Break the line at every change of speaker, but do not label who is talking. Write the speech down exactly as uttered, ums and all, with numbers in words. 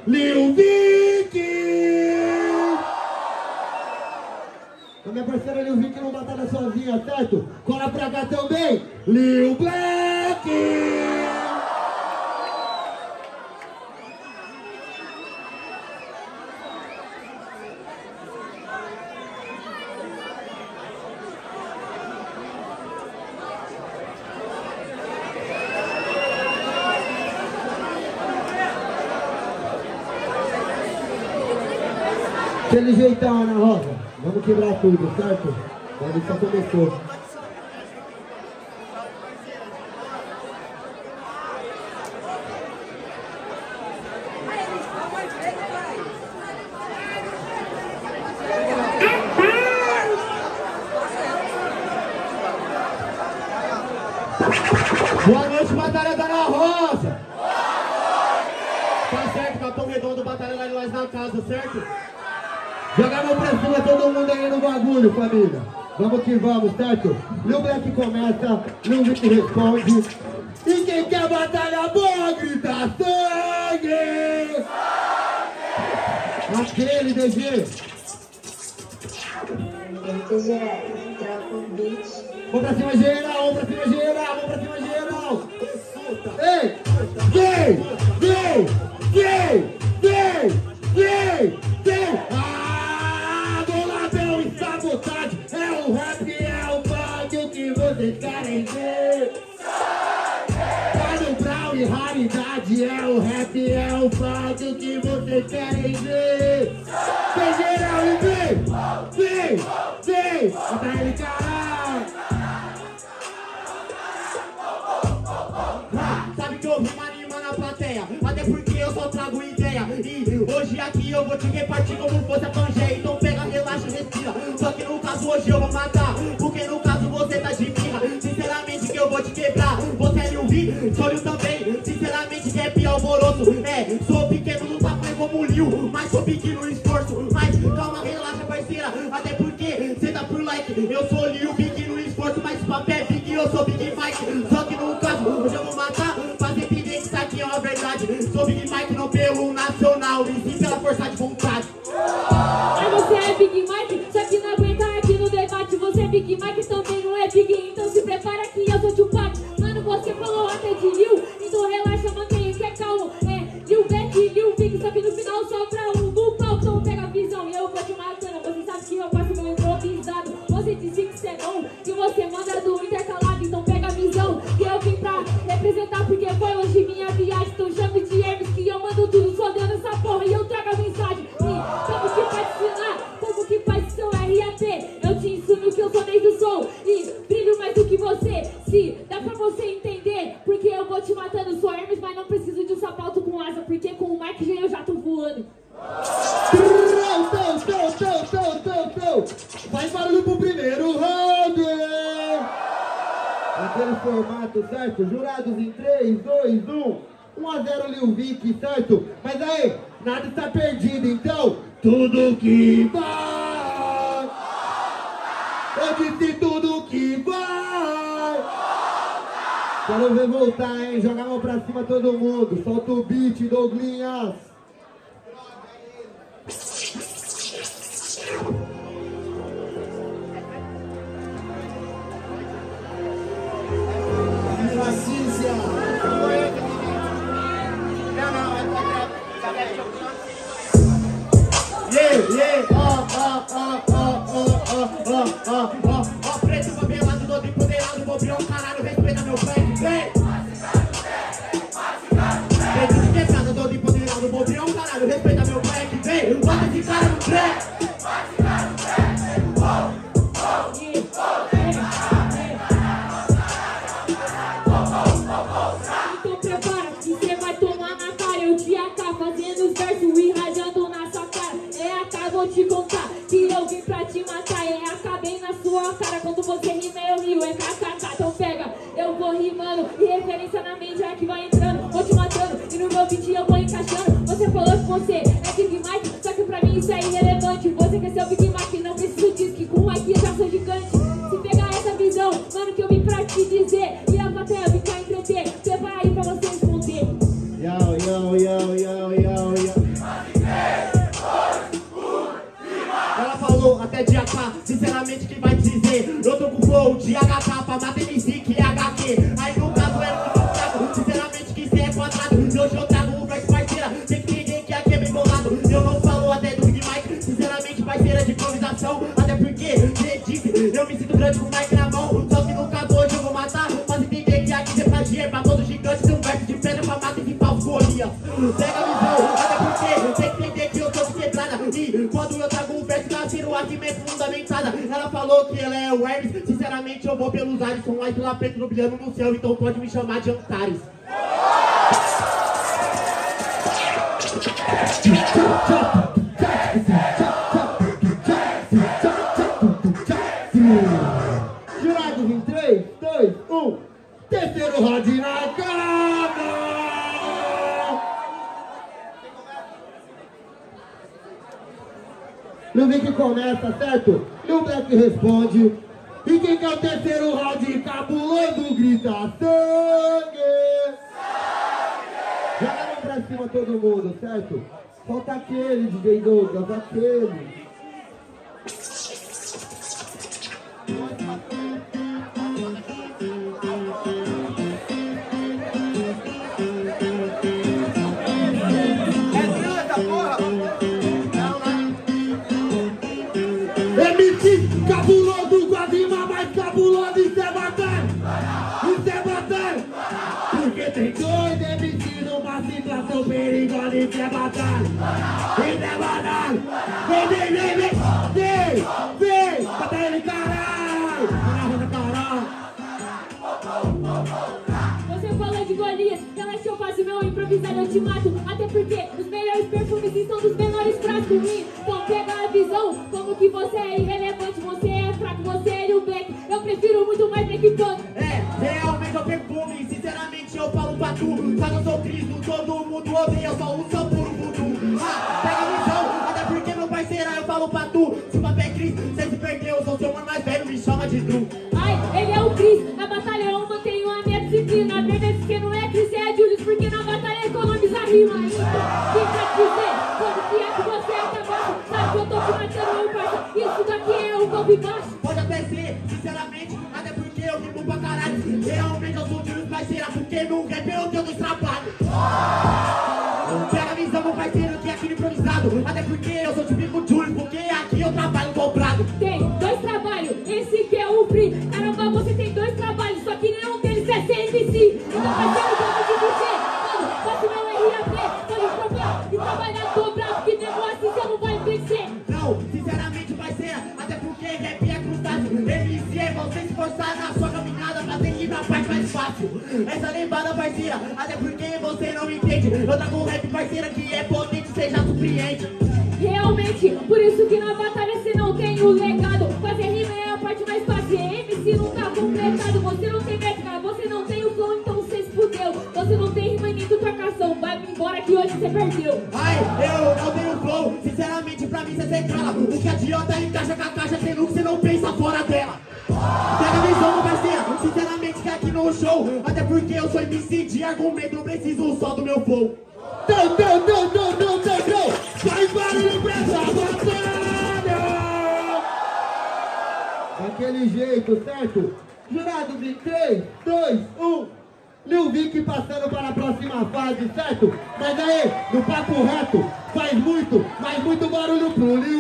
Lil Vic! A minha parceira Lil Vic não batalha sozinha, certo? Cola pra cá também, Lil Black! Aquele jeitão, Ana Rosa. Vamos quebrar tudo, certo? A gente só começou. Boa noite, Batalha da Ana Rosa! Tá certo, Capitão Redondo, Batalha lá de nós na casa, certo? Jogar meu pra cima, todo mundo aí no bagulho, família. Vamos que vamos, certo? Lil Black começa, Lil Vic responde. E quem quer batalha boa, grita sangue! Sangue! Aquele, D G.
D G, troca o beat.
Vamos pra cima, geral, vamos pra cima, geral, vamos pra cima, geral. Ei! Vem! Vem! Vem! Vem! Vem! Vem! Ah, boladão e sabotagem. É o rap, é o funk, o que vocês querem ver. Mano Brown e raridade. É o rap, é o funk, o que vocês querem ver. Vem geral e vem! Vem! Vem! Mata ele, caralho! Sabe que eu vi uma anima na plateia, até porque eu só trago ideia. E hoje aqui eu vou te repartir como fosse a Pangeia. Então pega, relaxa, respira. Só que no caso hoje eu vou matar, porque no caso você tá de birra. Sinceramente que eu vou te quebrar. Você é Lil Vic, sou eu também. Sinceramente rap alvoroço. É, sou pequeno no tamanho como Lil, mas sou pequeno no esforço. Mas calma, relaxa, parceira, até porque cê tá por like. Eu sou Lil Vic no esforço, mas o papel é Big, eu sou Big Mike. Só que no caso hoje eu vou matar, fazer pedir que isso aqui é uma verdade. Sou Big Mike não pelo nacional, e sim pela força de vontade.
Aí você é Big Mike, só que não aguenta aqui no debate. Você é Big Mike, também não é Big, então se prepara que eu sou Tupac. Mano, você falou até de Lil, então relaxa, mantenha que é calmo. É Lil Black e Lil Vic, só que no final sobra um no palco. Então pega a visão e eu vou te matando. Você sabe que eu faço meu improvisado. Você disse que você é bom, que você manda do intercalado. Então pega a visão que eu vim pra representar, porque foi longe minha viagem. Então chame de Hermes que eu mando tudo, só dando essa porra e eu trago a mensagem. E como que faz ensinar, como que faz seu R A P? Eu te ensino que eu sou desde o som e brilho mais do que você. Se dá pra você entender, porque eu vou te matando. Sou Hermes, mas não preciso de um sapato com asa, porque com o Mike já eu já tô voando.
Tão, tão, tão, tão, tão, tão. Faz barulho pro primeiro round. Aquele formato, certo? Jurados em três, dois, um. um a zero Lil Vic, certo? Mas aí, nada está perdido, então tudo que vai. Eu disse tudo que vai. Quero ver voltar, hein? Joga a mão pra cima todo mundo. Solta o beat, Douglinhas. Yeah, yeah, ó, ó, ó, ó, ó, ó, ó, ó, ó, preto, favelado, todo empoderado, bobeão, caralho, respeita meu black, vem! Preto de quebrada, todo empoderado, bobeão, caralho, respeita meu black, vem! Bota esse cara no black!
Então prepara, que você vai tomar na cara. Eu te A K fazendo os versos e rajando na sua cara. É A K, vou te contar que eu vim pra te matar. É A K bem na sua cara, quando você rima eu rio. É K K K, então pega, eu vou rimando. E referência na mente é que vai entrando. Vou te matando e no meu beat eu vou encaixando. Você falou que você é Big Mike, só que pra mim isso é irrelevante. Você quer ser o Big Mike, não preciso disso, que com aqui eu já sou gigante. Se pegar essa visão, mano, que eu vim pra te dizer, e a plateia ficar entreter, prepara aí pra você responder.
Yo, yo, yo, yo, yo, yo. até dia K. Sinceramente, quem vai te dizer? Eu tô com flow de H K pra matar M C que é H Q. Aí no caso era muito fraco, sinceramente que cê é quadrado. E hoje eu trago um verso parceira, tem que entender que aqui é bem bolado. Eu não falo até do Big Mike, sinceramente parceira de improvisação. Até porque, cê disse, eu me sinto grande com o Mike na mão. Só que no caso hoje eu vou matar, mas entender que aqui cê faz dinheiro pra todo gigante. Tem um verso de pedra pra matar esse pau Golias. Pega a visão, até porque tem que entender que eu tô de quebrada. E quando eu trago um verso nasceu aqui meio fundamentada. Ela falou que ela é o Hermes, sinceramente eu vou pelos ares. Sou mais lá preto no brilhando no céu, então pode me chamar de Antares.
Jurados em três, dois, um. Terceiro round na cama. Não vem que começa, certo? E o Black responde. E quem quer o terceiro round cabuloso grita sangue! Sangue! Joga a mão pra cima todo mundo, certo? Falta aquele, D J Douglas, aquele. M C cabuloso com a rima mais cabulosa, isso é bacana, isso é bacana. Porque tem dois M C numa situação perigosa, isso é bacana, isso é bacana. Vem, vem, vem, vem, vem, vem, bata ele, caralho, caralho.
Você falou de Golias, relaxa eu faço meu improvisado, eu te mato. Até porque os melhores perfumes estão dos menores frascos. Então pega a visão, como que você é irrelevante, você é fraco, você é o Black. Eu prefiro muito mais Black Punk.
É, realmente eu perfume, sinceramente eu falo pra tu. Só que eu sou Cristo, todo mundo odeia, eu só uso só puro voodoo. Ah, pega a visão, até porque meu parceiro eu falo pra tu. Se o papel é Cristo, cê se perdeu, eu sou seu mano mais velho, me chama de Drew.
Ai, ele é o Chris, na batalha eu mantenho a minha disciplina. Verdade que não é Chris, é Julius, porque na batalha economiza a rima. Então, fica te dizer, quando que é que você acabar? Sabe que eu tô te matando, meu parça, isso daqui é o golpe baixo.
Pode até ser, sinceramente, até porque eu rimo pra caralho. Realmente eu sou de Julius, parceira, porque no rap eu tenho dois trabalhos. Pega a visão, meu parceiro, que é aquilo improvisado. Até porque eu sou tipo Julius, porque aqui eu trabalho dobrado.
Tem dois trabalhos, esse que é o free. Caramba, você tem dois trabalhos, só que nenhum deles é ser M C. Então parceiro, como te dizer, mano, faço meu R A P, pode provar e trabalhar dobrado, que mesmo assim você não vai vencer.
Não, sinceramente, parceira, até porque rap é crustáceo. M C é você se esforçar na sua caminhada pra ter que ir pra parte mais fácil. Essa levada, parceira, até porque você não me entende. Eu trago um rap, parceira, que é potente, seja surpreende.
Realmente, por isso que na batalha você não tem o legado. Fazer rima é a parte mais fácil, M C não tá completado. Você não tem métrica, você não tem o flow, então você se fudeu. Você não tem rima nem trocação, vai embora que hoje você perdeu.
Ai, eu não tenho flow, sinceramente pra mim cê se cala. O que adianta encaixa com a caixa, sendo que cê não pensa fora dela. Pega a visão, parceira, sinceramente que aqui no show. Até porque eu sou M C de argumento, não preciso só do meu flow.
Não, não, não, não, não, não, não. Faz barulho pra essa batalha. Daquele jeito, certo? Jurados em três, dois, um. Lil Vic passando para a próxima fase, certo? Mas aí, no papo reto, faz muito, mas muito barulho pro Lil.